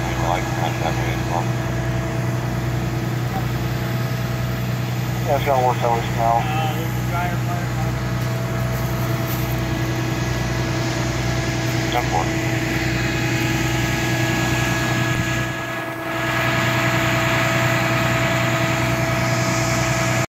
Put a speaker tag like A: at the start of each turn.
A: I like that way as well.
B: Yeah, it's gonna work out now.
C: There's a dryer fire.
A: Jump for it.